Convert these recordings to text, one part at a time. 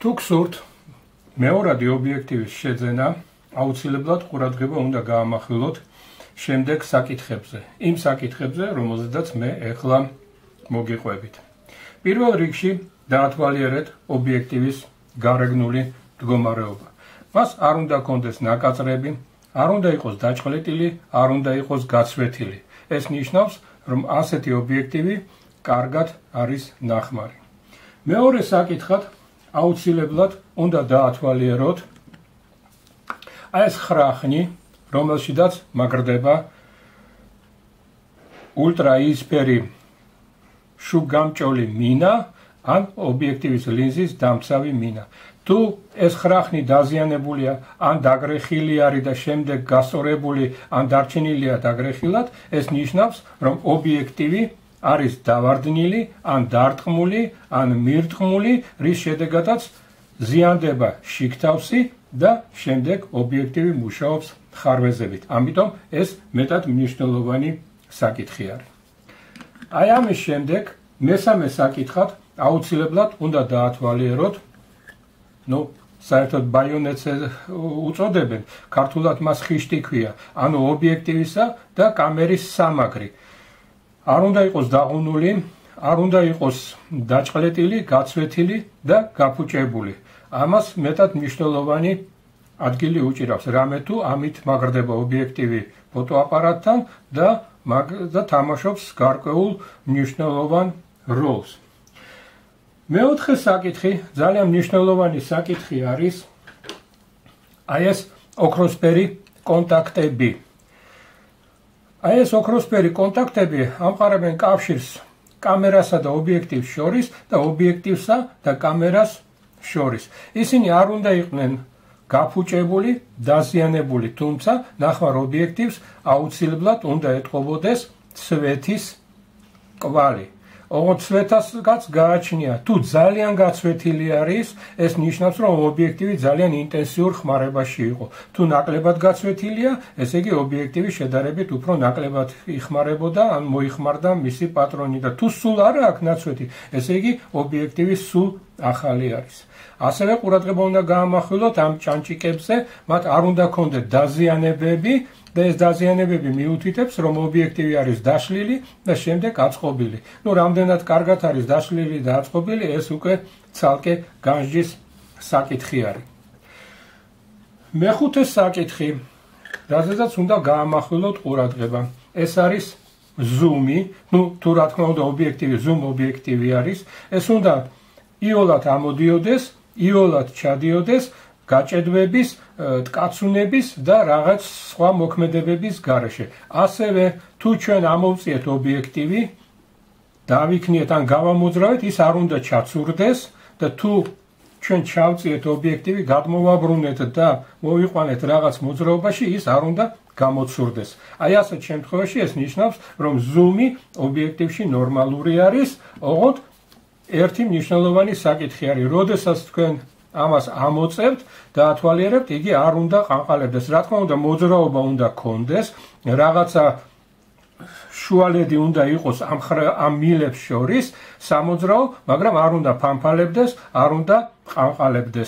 თუ გსურთ მეორადი ობიექტივის შეძენა, აუცილებლად ყურადღება უნდა გაამახვილოთ შემდეგ საკითხებზე, იმ საკითხებზე, რომელზედაც მე ეხლა მოგიყვებით. პირველ რიგში დაათვალიერეთ ობიექტივის გარეგნული მდგომარეობა. მას არ უნდა კონდეს ნაკაწრები, არ უნდა იყოს დაჭყლეტილი, არ უნდა იყოს გაცვეთილი. ეს ნიშნავს, რომ ასეთი ობიექტივი კარგად არის ნახმარი. მეორე საკითხად აუცილებლად უნდა დაათვალიეროთ ეს ხრახნი, რომელშიდაც მაგრდება ულტრაიისფერი შუგამჭოლი მინა ან ობიექტივის ლინზის დამცავი მინა. თუ ეს ხრახნი დაზიანებულია, ან დაგრეხილი არის და შემდეგ გასწორებული, ან დარჩენილია დაგრეხილად, ეს ნიშნავს, რომ ობიექტივი არის დავარდნილი, ან დარტყმული, ან მირტყმული, რის შედეგადაც ზიანდება შიგთავსი და შემდეგ ობიექტივი მუშაობს ხარვეზებით. ამიტომ ეს მეტად მნიშვნელოვანი საკითხი არის. აი ამის შემდეგ მესამე საკითხად აუცილებლად უნდა დაათვალიეროთ, საერთოდ ბაიონეტს უწოდებენ, ქართულად მას ხიშტი ქვია, ანუ ობიექტივისა და კამერის სამაგრი. არ უნდა იყოს დაღუნული, არ უნდა იყოს დაჭყლეტილი, გაცვეთილი და გაფუჭებული. ამას მეტად მნიშვნელოვანი ადგილი უჭირავს, რამე თუ ამით მაგრდება ობიექტივი ფოტოაპარატთან და თამაშობს გარკვეულ მნიშვნელოვან როლს. მეოთხე საკითხი, ძალიან მნიშვნელოვანი საკითხი არის ეს ოქროსფერი კონტაქტები. ეს ოქროსფერი კონტაქტები ამყარებენ კავშირს კამერასა და ობიექტივს შორის და ობიექტივსა და კამერას შორის. ისინი არ უნდა იყვნენ გაფუჭებული, დაზიანებული, თუმცა ნახმარ ობიექტივს აუცილებლად უნდა ეტყობოდეს ცვეთის კვალი. ოღონდ ცვეთასაც გააჩნია, თუ ძალიან გაცვეთილი არის, ეს ნიშნავს, რომ ობიექტივი ძალიან ინტენსიურ ხმარებაში იყო. თუ ნაკლებად გაცვეთილია, ესე იგი ობიექტივი შედარებით უფრო ნაკლებად იხმარებოდა, ან მოიხმარდა მისი პატრონი და თუ სულ არ აქვს ნაცვეთი, ესე იგი ობიექტივი სულ ახალი არის. ასევე ყურადღება უნდა გაამახვილოთ ამ ჭანჭიკებზე, მათ არ უნდა ქონდეთ დაზიანებები და ეს დაზიანებები მიუთითებს, რომ ობიექტივი არის დაშლილი და შემდეგ აწყობილი. რამდენად კარგად არის დაშლილი და აწყობილი, ეს უკვე ცალკე განსჯის საკითხი არის. მეხუთე საკითხი, რაზეც უნდა გაამახვილოთ ყურადღება, ეს არის ზუმი, თუ რა თქმა უნდა ობიექტივი ზუმ ობიექტივი არის, ეს უნდა იოლად ამოდიოდეს, იოლად ჩადიოდეს გაჭედვების, ტკაცუნების და რაღაც სხვა მოქმედებების გარეშე. ასევე თუ ჩვენ ამოვწიეთ ობიექტივი, დავიქნიეთ ან გავამოძრავეთ, ის არ უნდა ჩაცურდეს და თუ ჩვენ ჩავწიეთ ობიექტივი, გადმოვაბრუნეთ და მოვიყვანეთ რაღაც მოძრაობაში, ის არ უნდა გამოცურდეს. აი ასეთ შემთხვევაში ეს ნიშნავს, რომ ზუმი ობიექტივში ნორმალური არის, ოღონდ ერთი მნიშვნელოვანი საკითხი არის, როდესაც თქვენ ამას ამოწევთ, დაათვალიერებთ, იგი არ უნდა ყანყალებდეს. რა თქმა უნდა, მოძრაობა უნდა ქონდეს, რაღაცა შუალედი უნდა იყოს ამ მილებს შორის სამოძრაო, მაგრამ არ უნდა ფანფალებდეს, არ უნდა ყანყალებდეს.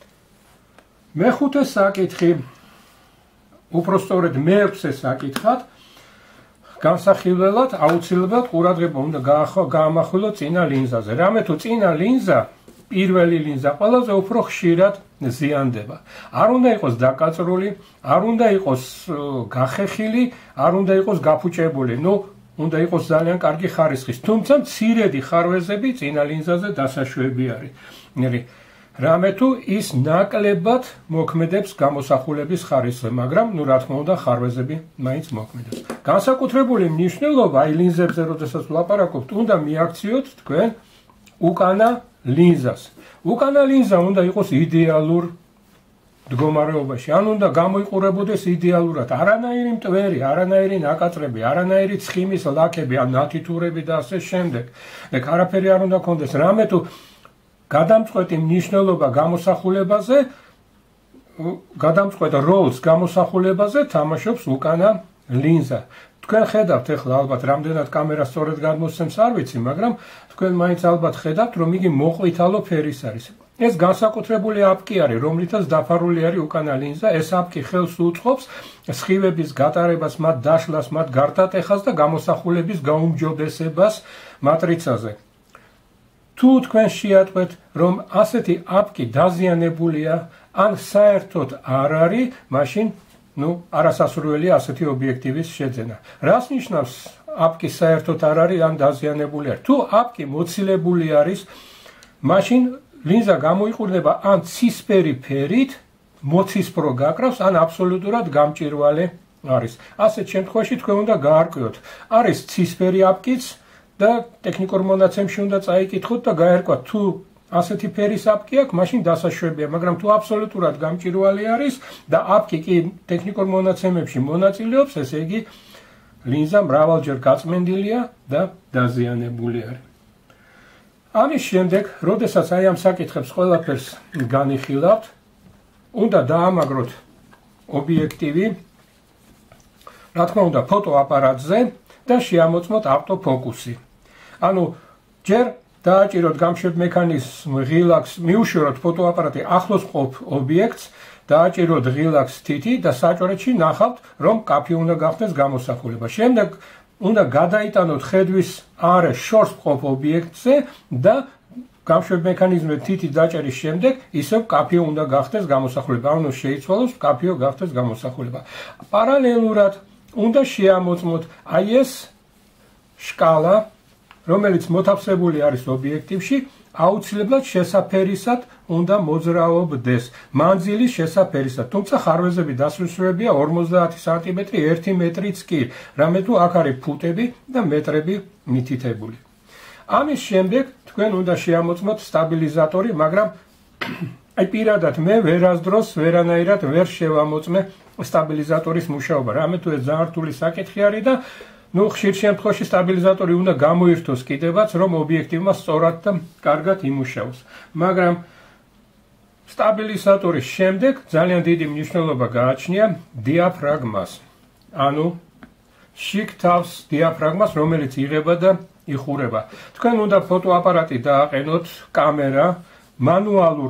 მეხუთე საკითხი, უпростоრედ მეექვსე საკითხად, განსახილველად აუცილებლად ყურადღება უნდა გაამახვილოთ წინა ლინზაზე. რამე თუ წინა ლინზა, პირველი ლინზა ყველაზე უფრო ხშირად ზიანდება. არ უნდა იყოს დაკაწრული, არ უნდა იყოს გახეხილი, არ უნდა იყოს გაფუჭებული. უნდა იყოს ძალიან კარგი ხარისხის, თუმცა მცირედი ხარვეზები წინა ლინზაზე დასაშვები არის. რამე თუ ის ნაკლებად მოქმედებს გამოსახულების ხარისხზე, მაგრამ რა თქმა უნდა ხარვეზები მაინც მოქმედებს. განსაკუთრებული მნიშვნელობა აი ლინზებზე, როდესაც ვლაპარაკობთ, უნდა მიაქციოთ თქვენ უკანა ლინზას. უკანა ლინზა უნდა იყოს იდეალურ მდგომარეობაში, ან უნდა გამოიყურებოდეს იდეალურად, არანაირი მტვერი, არანაირი ნაკაწრები, არანაირი ცხიმის ლაქები, ან ნათითურები და ასე შემდეგ. არაფერი არ უნდა ქონდეს, რამე თუ გადამწყვეტი მნიშვნელობა გამოსახულებაზე, გადამწყვეტ როლს გამოსახულებაზე თამაშობს უკანა ლინზა. თქვენ ხედავთ ახლა ალბათ რამდენად კამერა სწორედ გადმოსცემს არ ვიცი, მაგრამ თქვენ მაინც ალბათ ხედავთ, რომ იგი მოყვითალო ფერის არის. ეს განსაკუთრებული აპკი არის, რომლითაც დაფარული არის უკანა ლინზა. ეს აპკი ხელს უწყობს სხივების გატარებას, მათ დაშლას, მათ გარდატეხას და გამოსახულების გაუმჯობესებას მატრიცაზე. თუ თქვენ შეატყვეთ, რომ ასეთი აპკი დაზიანებულია, ან საერთოდ არ არის, მაშინ არასასურველია ასეთი ობიექტივის შეძენა. რას ნიშნავს აპკი საერთოდ არ არის, ან დაზიანებული არის? თუ აპკი მოცილებული არის, მაშინ ლინზა გამოიყურება ან ცისფერი ფერით, მოცისფრო გაკრავს, ან აბსოლუტურად გამჭვირვალე არის. ასეთ შემთხვევაში თქვენ უნდა გაარკვიოთ, არის ცისფერი აპკიც და ტექნიკურ მონაცემში უნდა წაიკითხოთ და გაერკვათ, თუ ასეთი ფერის აპკი აქვს, მაშინ დასაშვებია, მაგრამ თუ აბსოლუტურად გამჭვირვალე არის და აპკი კი ტექნიკურ მონაცემებში მონაწილეობს, ესე იგი ლინზა მრავალჯერ გაწმენდილია და დაზიანებული არის. ამის შემდეგ, როდესაც აი ამ საკითხებს ყველაფერს განიხილავთ, უნდა დაამაგროთ ობიექტივი, რა თქმა უნდა, ფოტოაპარატზე და შეამოწმოთ ავტოფოკუსი. ანუ ჯერ დააჭიროთ გამშვებ მექანიზმ ღილაკს, მიუშვეროთ ფოტოაპარატი ახლოს მყოფ ობიექტს, დააჭიროთ ღილაკს თითი და საჭურეთში ნახავთ, რომ კაფე უნდა გახდეს გამოსახულება. შემდეგ უნდა გადაიტანოთ ხედვის არე შორს მყოფ ობიექტზე და გამშვებ მექანიზმზე თითი დაჭერის შემდეგ ისევ კაფე უნდა გახდეს გამოსახულება. ანუ შეიცვალოს კაფეო გახდეს გამოსახულება. პარალელურად უნდა შეამოწმოთ აი ეს შკალა, რომელიც მოთავსებული არის ობიექტივში, აუცილებლად შესაფერისად უნდა მოძრაობდეს, მანძილის შესაფერისად. თუმცა ხარვეზები დასუსვებია 50 სანტიმეტრი 1 მეტრიც კი, რამე თუ აქ არის ფუტები და მეტრები მითითებული. ამის შემდეგ თქვენ უნდა შეამოწმოთ სტაბილიზატორი, მაგრამ აი პირადად მე ვერასდროს ვერანაირად ვერ შევამოწმე სტაბილიზატორის მუშაობა, რამე თუ ეს ძალიან რთული საკითხი არის და ხშირ შემთხვევაში სტაბილიზატორი უნდა გამოირთოს კიდევაც, რომ ობიექტივმა სწორად და კარგად იმუშაოს. მაგრამ სტაბილიზატორის შემდეგ ძალიან დიდი მნიშვნელობა გააჩნია დიაფრაგმას. ანუ შიგ თავს დიაფრაგმას, რომელიც იღება და იხურება. თქვენ უნდა ფოტოაპარატი დააყენოთ, კამერა, მანუალურ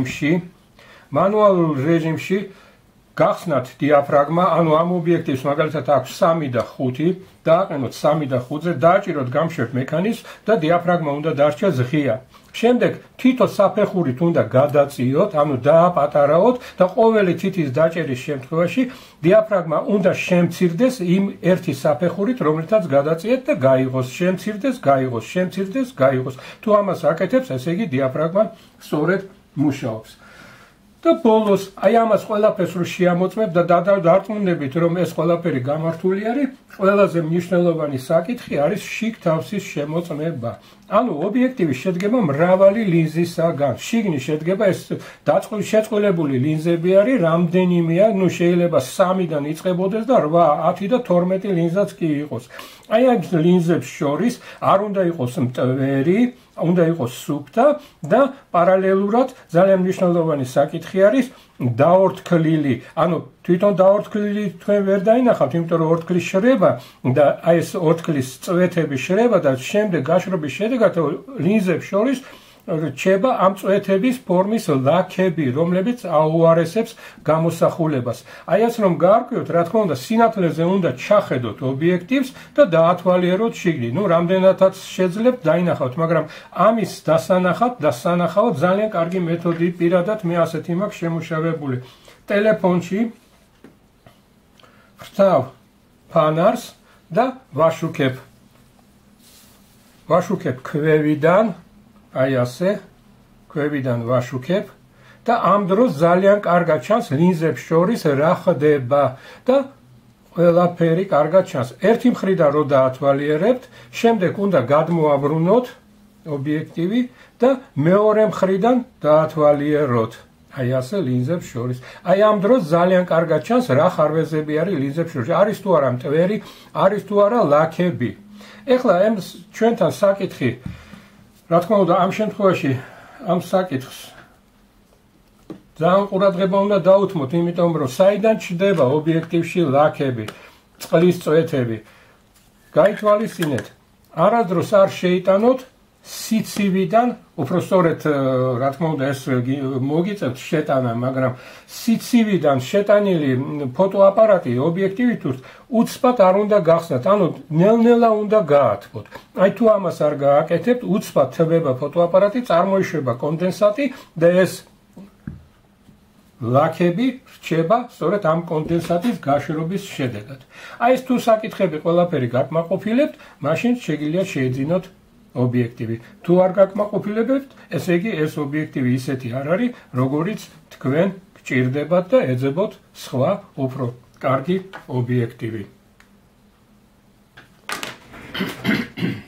რეჟიმში გახსნათ დიაფრაგმა, ანუ ამ ობიექტივს მაგალითად აქვს 3 და 5, დააყენოთ 3 და 5-ზე, დააჭიროთ გამშვებ მექანიზმს და დიაფრაგმა უნდა დარჩა ღია. შემდეგ თითო საფეხურით უნდა გადაწიოთ, ანუ დააპატარაოთ და ყოველი თითის დაჭერის შემთხვევაში დიაფრაგმა უნდა შემცირდეს იმ ერთი საფეხურით, რომლითაც გადაწიეთ და გაიღოს, შემცირდეს, გაიღოს, შემცირდეს, გაიღოს. თუ ამას აკეთებს, ესე იგი დიაფრაგმა სწორედ მუშაობს. და ბოლოს აი ამას ყველაფერს რო შეამოწმებ და დარწმუნდებით, რომ ეს ყველაფერი გამართული არის, ყველაზე მნიშვნელოვანი საკითხი არის შიგ თავსის შემოწმება. ანუ ობიექტივი შედგება მრავალი ლინზისაგან. შიგნი შედგება ეს შეწყვილებული ლინზები არის, რამდენიმეა, შეიძლება 3-დან იწყებოდეს და 8, 10 და 12 ლინზაც კი იყოს. აი ამ ლინზებს შორის არ უნდა იყოს მტვერი, უნდა იყოს სუფთა და პარალელურად ძალიან მნიშვნელოვანი საკითხი არის დაორთქლილი. ანუ თვითონ დაორთქლილი თქვენ ვერ დაინახავთ, იმიტომ რომ ორთქლის შრება და აი ეს ორთქლის წვეთების შრება და შემდეგ გაშრობის შედეგად ლინზებს შორის რჩება ამ წვეთების ფორმის ლაქები, რომლებიც აუარესებს გამოსახულებას. აი ეს რომ გაარკვიოთ, რა თქმა უნდა, სინათლეზე უნდა ჩახედოთ ობიექტივს და დაათვალიეროთ შიგნით. რამდენადაც შეძლებთ დაინახავთ, მაგრამ ამის დასანახავად ძალიან კარგი მეთოდი პირადად მე ასეთი მაქვს შემუშავებული. ტელეფონში ვრთავ ფანარს და ვაშუქებ ქვევიდან, აი ასე, ქვევიდან ვაშუქებ და ამ დროს ძალიან კარგად ჩანს ლინზებს შორის რა ხდება და ყველაფერი კარგად ჩანს. ერთი მხრიდან რო დაათვალიერებთ, შემდეგ უნდა გადმოაბრუნოთ ობიექტივი და მეორე მხრიდან დაათვალიეროთ. აი ასე ლინზებს შორის. აი ამ დროს ძალიან კარგად ჩანს რა ხარვეზები არის ლინზებს შორის. არის თუ არა მტვერი, არის თუ არა ლაქები. ეხლა ჩვენთან საკითხი, რა თქმა უნდა, ამ შემთხვევაში ამ საკითხს ძალიან ყურადღება უნდა დაუთმოთ, იმიტომ რომ საიდან ჩნდება ობიექტივში ლაქები, წყლის წვეთები. გაითვალისწინეთ, არასდროს არ შეიტანოთ სიცივიდან, უფრო სწორედ, რა თქმა უნდა, ეს მოგიწევთ შეტანა, მაგრამ სიცივიდან შეტანილი ფოტოაპარატი ობიექტივით უცბად არ უნდა გახსნათ, ანუ ნელ-ნელა უნდა გაათბოთ. აი თუ ამას არ გააკეთებთ, უცბად თბება ფოტოაპარატი, წარმოიშვა კონდენსატი და ეს ლაქები რჩება სწორედ ამ კონდენსატის გაშრობის შედეგად. აი ეს თუ საკითხები ყველაფერი გაკმაყოფილებთ, მაშინ შეგიძლიათ შეეძინოთ ობიექტივი. თუ არ გაკმაყოფილებთ, ესე იგი ეს ობიექტივი ისეთი არ არის, როგორიც თქვენ გჭირდებათ და ეძებოთ სხვა უფრო კარგი ობიექტივი.